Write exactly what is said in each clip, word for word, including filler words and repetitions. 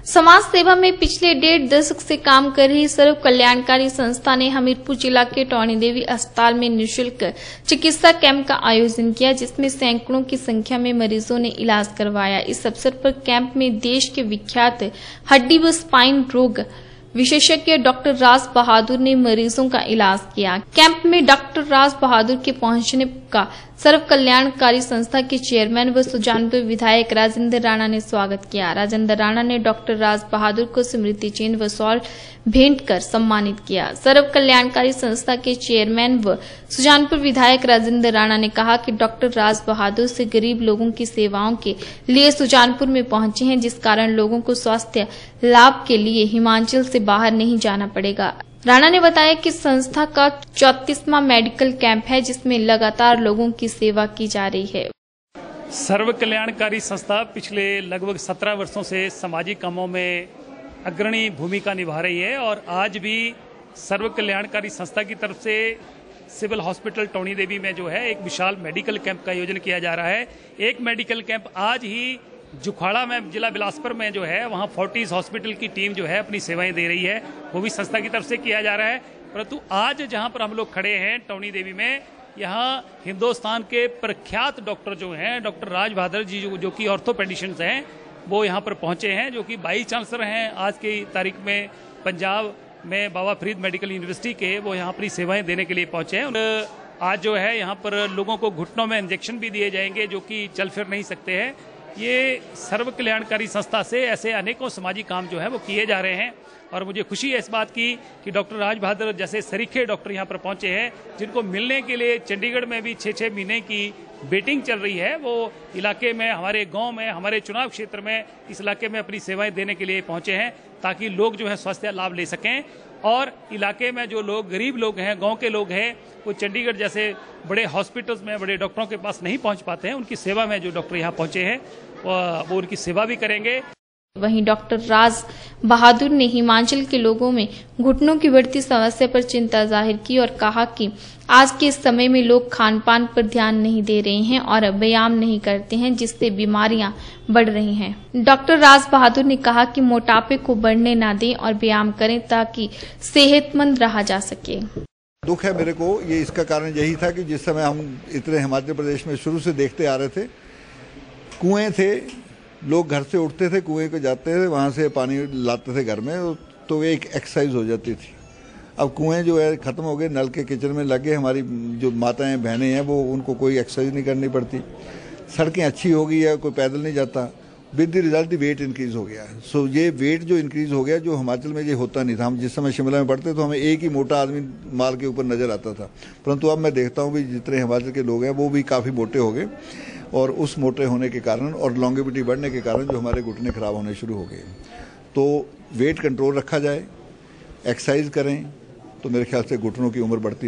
समाज सेवा में पिछले डेढ़ दशक से काम कर रही सर्व कल्याणकारी संस्था ने हमीरपुर जिला के टौणी देवी अस्पताल में निःशुल्क चिकित्सा कैंप का आयोजन किया, जिसमें सैकड़ों की संख्या में मरीजों ने इलाज करवाया। इस अवसर पर कैंप में देश के विख्यात हड्डी व स्पाइन रोग विशेषज्ञ डॉक्टर राज बहादुर ने मरीजों का इलाज किया। कैंप में डॉक्टर राज बहादुर के पहुंचने का सर्व कल्याणकारी संस्था के चेयरमैन व सुजानपुर विधायक राजेंद्र राणा ने स्वागत किया। राजेंद्र राणा ने डॉक्टर राज बहादुर को स्मृति चिन्ह व शॉल भेंट कर सम्मानित किया। सर्व कल्याणकारी संस्था के चेयरमैन व सुजानपुर विधायक राजेंद्र राणा ने कहा कि डॉक्टर राज बहादुर से गरीब लोगों की सेवाओं के लिए सुजानपुर में पहुंचे हैं, जिस कारण लोगों को स्वास्थ्य लाभ के लिए हिमाचल से बाहर नहीं जाना पड़ेगा। राणा ने बताया कि संस्था का चौंतीसवां मेडिकल कैंप है, जिसमें लगातार लोगों की सेवा की जा रही है। सर्व कल्याणकारी संस्था पिछले लगभग सत्रह वर्षों से सामाजिक कामों में अग्रणी भूमिका निभा रही है और आज भी सर्व कल्याणकारी संस्था की तरफ से सिविल हॉस्पिटल टौणी देवी में जो है एक विशाल मेडिकल कैंप का आयोजन किया जा रहा है। एक मेडिकल कैंप आज ही जुखाड़ा में जिला बिलासपुर में जो है वहाँ फोर्टिस हॉस्पिटल की टीम जो है अपनी सेवाएं दे रही है, वो भी संस्था की तरफ से किया जा रहा है। परंतु आज जहाँ पर हम लोग खड़े हैं टौणी देवी में, यहाँ हिंदुस्तान के प्रख्यात डॉक्टर जो हैं डॉक्टर राज बहादुर जी जो, जो कि ऑर्थोपेडिशियंस हैं, वो यहाँ पर पहुँचे हैं, जो कि वाइस चांसलर हैं आज की तारीख में पंजाब में बाबा फरीद मेडिकल यूनिवर्सिटी के, वो यहाँ अपनी सेवाएं देने के लिए पहुँचे हैं। और आज जो है यहाँ पर लोगों को घुटनों में इंजेक्शन भी दिए जाएंगे जो कि चल फिर नहीं सकते हैं। ये सर्व कल्याणकारी संस्था से ऐसे अनेकों सामाजिक काम जो है वो किए जा रहे हैं और मुझे खुशी है इस बात की कि डॉक्टर राज बहादुर जैसे सरीखे डॉक्टर यहाँ पर पहुँचे हैं, जिनको मिलने के लिए चंडीगढ़ में भी छः छः महीने की वेटिंग चल रही है। वो इलाके में, हमारे गांव में, हमारे चुनाव क्षेत्र में, इस इलाके में अपनी सेवाएं देने के लिए पहुँचे हैं ताकि लोग जो है स्वास्थ्य लाभ ले सकें। और इलाके में जो लोग गरीब लोग हैं, गांव के लोग हैं, वो चंडीगढ़ जैसे बड़े हॉस्पिटल्स में बड़े डॉक्टरों के पास नहीं पहुंच पाते हैं, उनकी सेवा में जो डॉक्टर यहाँ पहुंचे हैं वो उनकी सेवा भी करेंगे। वहीं डॉक्टर राज बहादुर ने हिमाचल के लोगों में घुटनों की बढ़ती समस्या पर चिंता जाहिर की और कहा कि आज के समय में लोग खान पान पर ध्यान नहीं दे रहे हैं और व्यायाम नहीं करते हैं, जिससे बीमारियां बढ़ रही हैं। डॉक्टर राज बहादुर ने कहा कि मोटापे को बढ़ने ना दें और व्यायाम करें ताकि सेहतमंद रहा जा सके। दुख है मेरे को, ये इसका कारण यही था कि जिस समय हम इतने हिमाचल प्रदेश में शुरू से देखते आ रहे थे, कुएं थे, लोग घर से उठते थे, कुएं को जाते थे, वहाँ से पानी लाते थे घर में, तो एक एक्सरसाइज हो जाती थी। अब कुएं जो है ख़त्म हो गए, नल के किचन में लगे, हमारी जो माताएं बहनें हैं वो उनको कोई एक्सरसाइज नहीं करनी पड़ती। सड़कें अच्छी हो गई है, कोई पैदल नहीं जाता। With the result weight increase हो गया है। सो ये वेट जो इंक्रीज हो गया, जो हिमाचल में ये होता नहीं था। हम जिस समय शिमला में पढ़ते तो हमें एक ही मोटा आदमी माल के ऊपर नजर आता था, परंतु अब मैं देखता हूँ भी जितने हिमाचल के लोग हैं वो भी काफ़ी मोटे हो गए और उस मोटे होने के कारण और लॉन्गेविटी बढ़ने के कारण जो हमारे घुटने खराब होने शुरू हो गए। तो वेट कंट्रोल रखा जाए, एक्सरसाइज करें, तो मेरे ख्याल से घुटनों की उम्र बढ़ती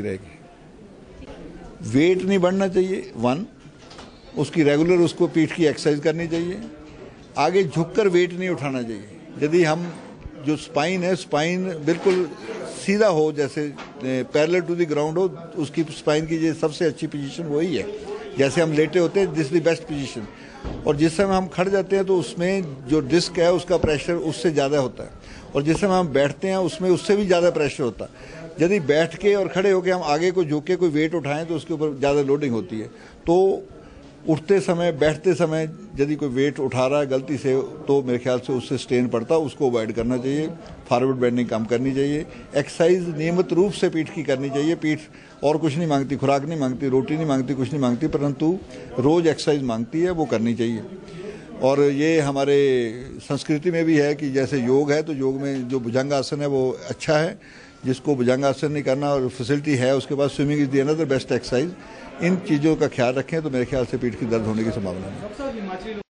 रहेगी। वेट नहीं बढ़ना चाहिए, वन, उसकी रेगुलर उसको पीठ की एक्सरसाइज करनी चाहिए। आगे झुककर वेट नहीं उठाना चाहिए। यदि हम जो स्पाइन है, स्पाइन बिल्कुल सीधा हो, जैसे पैरेलल टू द ग्राउंड हो, उसकी स्पाइन की सबसे अच्छी पोजीशन वही है। जैसे हम लेटे होते हैं, दिस द बेस्ट पोजीशन। और जिस समय हम खड़ जाते हैं तो उसमें जो डिस्क है उसका प्रेशर उससे ज़्यादा होता है, और जिस समय हम बैठते हैं उसमें उससे भी ज़्यादा प्रेशर होता है। यदि बैठ के और खड़े होकर हम आगे को झुक के कोई वेट उठाएं तो उसके ऊपर ज़्यादा लोडिंग होती है। तो उठते समय, बैठते समय यदि कोई वेट उठा रहा है गलती से, तो मेरे ख्याल से उससे स्ट्रेन पड़ता है, उसको अवॉइड करना चाहिए। फॉरवर्ड बेंडिंग कम करनी चाहिए। एक्सरसाइज नियमित रूप से पीठ की करनी चाहिए। पीठ और कुछ नहीं मांगती, खुराक नहीं मांगती, रोटी नहीं मांगती, कुछ नहीं मांगती, परंतु रोज एक्सरसाइज मांगती है, वो करनी चाहिए। और ये हमारे संस्कृति में भी है कि जैसे योग है तो योग में जो भुजंगासन है वो अच्छा है। जिसको भुजंगासन नहीं करना और फैसिलिटी है, उसके बाद swimming is the another best exercise. इन चीज़ों का ख्याल रखें तो मेरे ख्याल से पीठ की दर्द होने की संभावना नहीं है।